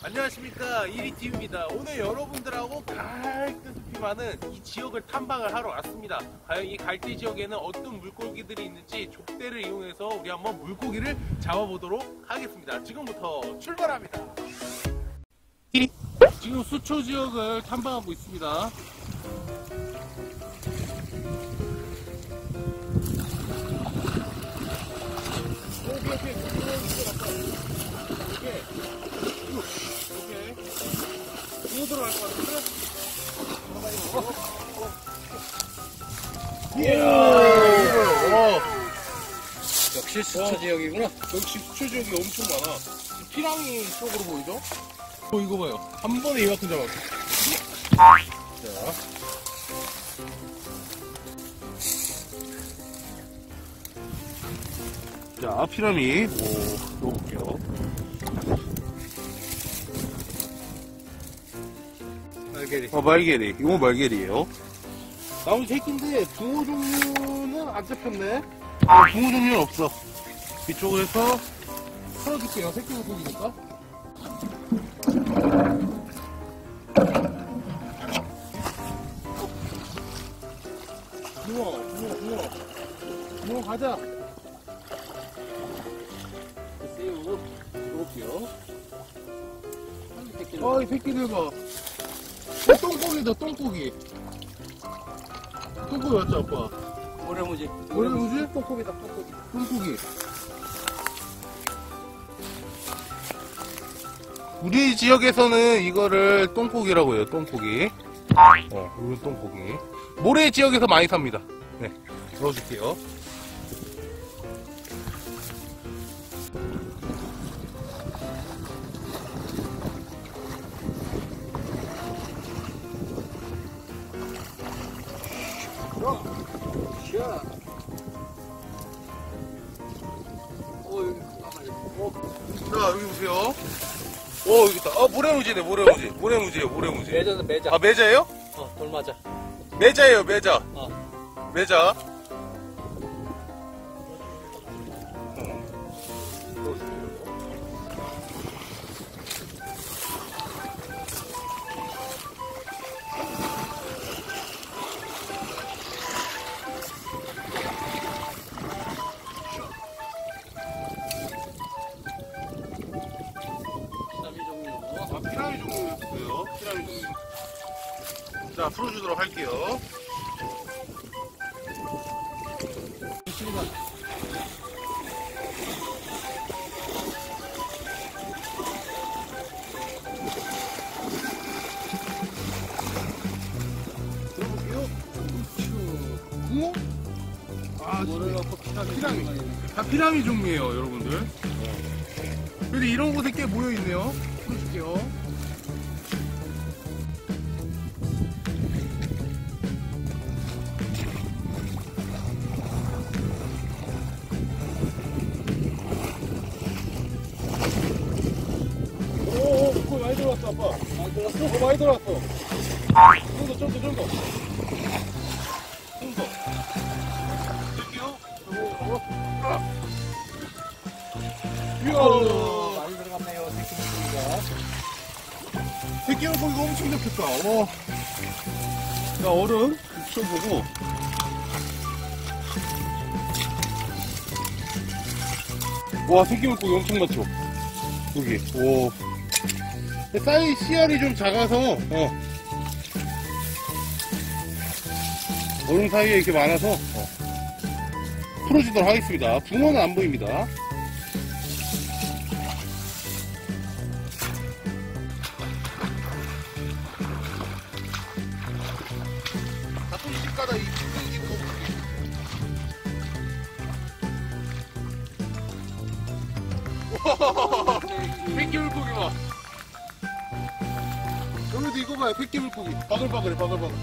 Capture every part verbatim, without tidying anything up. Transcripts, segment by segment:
안녕하십니까, 이리티비입니다. 오늘 여러분들하고 갈대숲이 많은 이 지역을 탐방을 하러 왔습니다. 과연 이 갈대 지역에는 어떤 물고기들이 있는지 족대를 이용해서 우리 한번 물고기를 잡아보도록 하겠습니다. 지금부터 출발합니다. 지금 수초 지역을 탐방하고 있습니다. 오케이, 오케이. 이거 들어갈 것 같은데? 이야! 어. 역시 수초 지역이구나. 역시 수초 지역이 엄청 많아. 피랑이 쪽으로 보이죠? 어, 이거 봐요. 한 번에 이만큼 잡았어. 자. 자, 피라미. 오, 넣어볼게요. 말개리. 어, 말개리. 이거 말개리에요. 나머지 새끼인데 붕어 종류는 안 잡혔네. 아, 붕어 종류는 없어. 이쪽에서 풀어줄게요. 새끼 물고기니까. 붕어, 붕어, 붕어. 붕어 가자. 새우. 넣을게요. 새끼들. 어, 이 새끼들 봐. 어, 똥고기다, 똥고기. 똥고기 맞죠, 아빠? 모래무지. 모래무지? 똥고기다, 똥고기. 똥고기. 우리 지역에서는 이거를 똥고기라고 해요, 똥고기. 어, 이건 똥고기. 모래 지역에서 많이 삽니다. 네, 넣어줄게요. 샤. 어, 여기 가만히. 어, 자, 여기 보세요. 오, 여기 있다. 아, 모래무지네, 모래무지. 모래무지예요, 모래무지. 매자는 매자. 아, 매자예요? 어, 돌맞아. 매자예요, 매자. 어. 매자. 아, 피라미 종류였고요. 피라미 종류. 자, 풀어주도록 할게요. 들어볼게요. 붕어? 아, 모래를 넣고 피라미. 피라미. 다 피라미 종류예요, 여러분들. 근데 이런 곳에 꽤 모여있네요. 풀어줄게요. 오, 오, 그거 많이 들어왔어, 아빠. 많이 들었어? 그거 많이 들어왔어. 좀 더, 좀 더, 좀 더. 좀 더. 쓸게요. 오, 오. 아. 이야. 어, 많이 들어갔네요, 새끼 물고기가. 새끼 물고기가 엄청 잡혔다. 어. 자, 얼음 붙여보고. 와, 새끼 물고기 엄청 많죠? 여기. 오. 사이 씨알이 좀 작아서, 어. 얼음 사이에 이렇게 많아서, 어. 풀어주도록 하겠습니다. 붕어는 안 보입니다. 가끔씩 가다 이 물고기 와, 새끼 물고기 봐. 여기도 이거 봐요, 새끼 물고기. 바글바글해, 바글바글.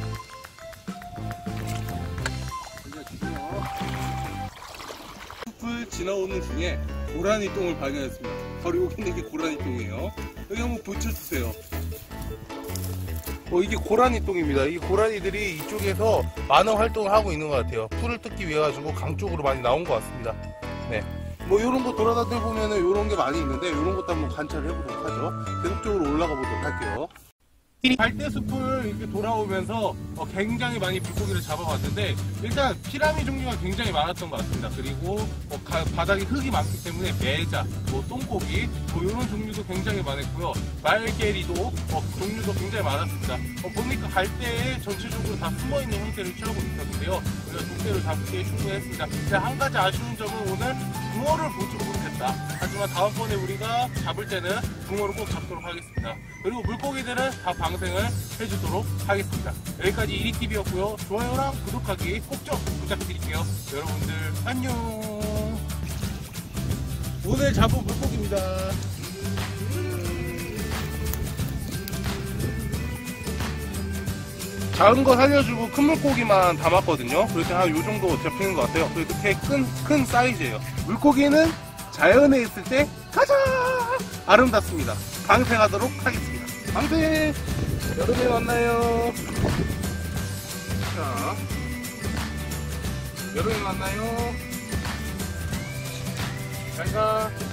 숲을 지나오는 중에 고라니 똥을 발견했습니다. 바로 여기 있는 게 고라니 똥이에요. 여기 한번 붙여주세요. 어, 이게 고라니 똥입니다. 이 고라니들이 이쪽에서 많은 활동을 하고 있는 것 같아요. 풀을 뜯기 위해 가지고 강 쪽으로 많이 나온 것 같습니다. 네. 뭐 이런 거 돌아다녀 보면은 이런 게 많이 있는데 이런 것도 한번 관찰해 보도록 하죠. 계속적으로 올라가 보도록 할게요. 갈대숲을 이렇게 돌아오면서 어, 굉장히 많이 물고기를 잡아봤는데 일단 피라미 종류가 굉장히 많았던 것 같습니다. 그리고 어, 가- 바닥에 흙이 많기 때문에 매자, 뭐 똥고기 뭐 이런 종류도 굉장히 많았고요. 말개리도 어, 종류도 굉장히 많았습니다. 어, 보니까 갈대에 전체적으로 다 숨어있는 형태를 취하고 있었는데요. 우리가 족대를 잡기에 충분했습니다. 근데 한 가지 아쉬운 점은 오늘 붕어를 보지 못했다. 하지만 다음번에 우리가 잡을 때는 붕어를 꼭 잡도록 하겠습니다. 그리고 물고기들은 다 방생을 해주도록 하겠습니다. 여기까지 이리티비였고요. 좋아요랑 구독하기 꼭 좀 부탁드릴게요. 여러분들 안녕. 오늘 잡은 물고기입니다. 작은 거 살려주고 큰 물고기만 담았거든요. 그렇게 한 요 정도 잡히는 것 같아요. 그렇게 큰, 큰 사이즈예요. 물고기는 자연에 있을 때 가장 아름답습니다. 방생하도록 하겠습니다. 방생! 여름에 만나요. 자, 여름에 만나요. 잘 가.